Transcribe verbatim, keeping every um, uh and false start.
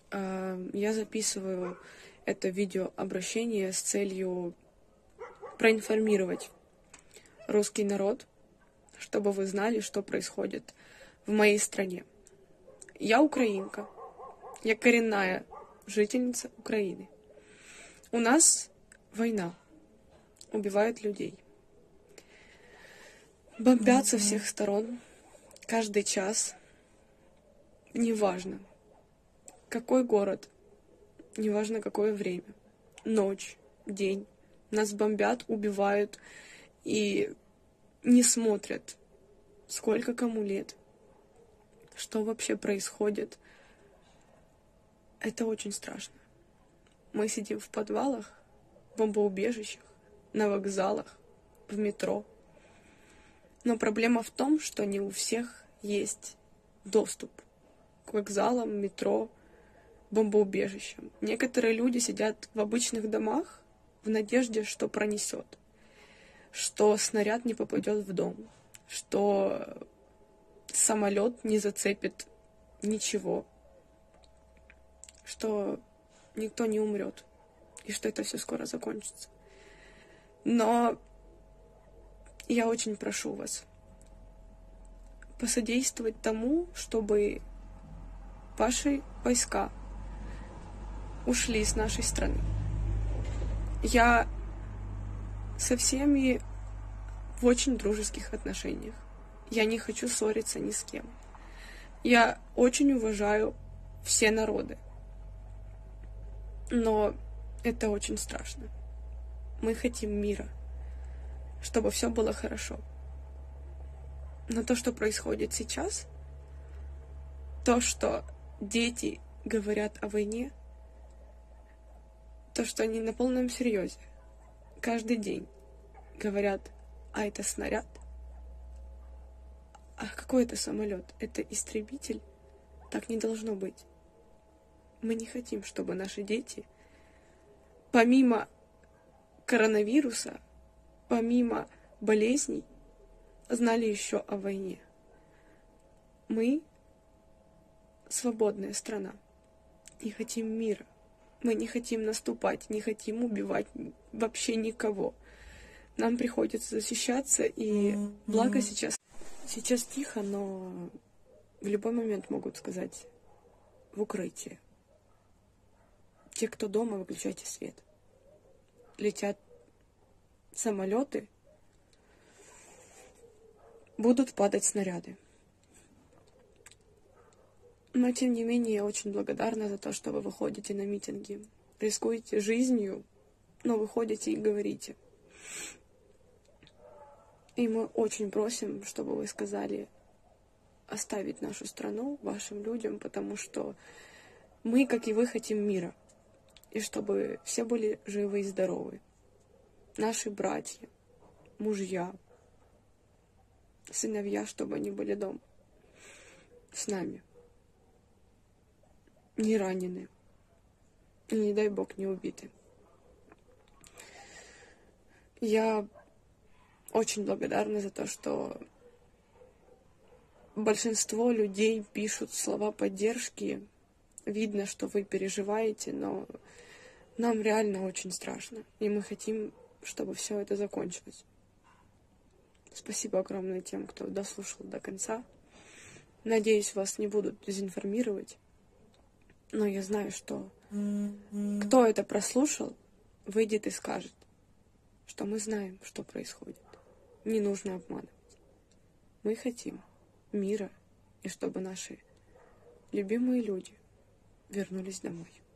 Я записываю это видеообращение с целью проинформировать русский народ, чтобы вы знали, что происходит в моей стране. Я украинка, я коренная жительница Украины. У нас война, убивают людей. Бомбят со всех сторон, каждый час. Неважно, какой город, неважно, какое время, ночь, день. Нас бомбят, убивают и не смотрят, сколько кому лет, что вообще происходит. Это очень страшно. Мы сидим в подвалах, в бомбоубежищах, на вокзалах, в метро. Но проблема в том, что не у всех есть доступ к вокзалам, метро, бомбоубежищам. Некоторые люди сидят в обычных домах в надежде, что пронесет, что снаряд не попадет в дом, что самолет не зацепит ничего, что никто не умрет, и что это все скоро закончится. Но я очень прошу вас посодействовать тому, чтобы ваши войска ушли с нашей страны. Я со всеми в очень дружеских отношениях. Я не хочу ссориться ни с кем. Я очень уважаю все народы. Но это очень страшно. Мы хотим мира, чтобы все было хорошо. Но то, что происходит сейчас, то, что дети говорят о войне, то, что они на полном серьезе каждый день говорят: а это снаряд, а какой это самолет, это истребитель, так не должно быть. Мы не хотим, чтобы наши дети, помимо коронавируса, помимо болезней, знали еще о войне. Мы свободная страна и хотим мира. Мы не хотим наступать, не хотим убивать вообще никого. Нам приходится защищаться, и благо сейчас, сейчас тихо, но в любой момент могут сказать: в укрытие. Те, кто дома, выключайте свет. Летят самолеты, будут падать снаряды. Но, тем не менее, я очень благодарна за то, что вы выходите на митинги, рискуете жизнью, но выходите и говорите. И мы очень просим, чтобы вы сказали оставить нашу страну вашим людям, потому что мы, как и вы, хотим мира. И чтобы все были живы и здоровы. Наши братья, мужья, сыновья, чтобы они были дома с нами. Не ранены. И, не дай Бог, не убиты. Я очень благодарна за то, что большинство людей пишут слова поддержки. Видно, что вы переживаете, но нам реально очень страшно. И мы хотим, чтобы все это закончилось. Спасибо огромное тем, кто дослушал до конца. Надеюсь, вас не будут дезинформировать. Но я знаю, что кто это прослушал, выйдет и скажет, что мы знаем, что происходит. Не нужно обманывать. Мы хотим мира, и чтобы наши любимые люди вернулись домой.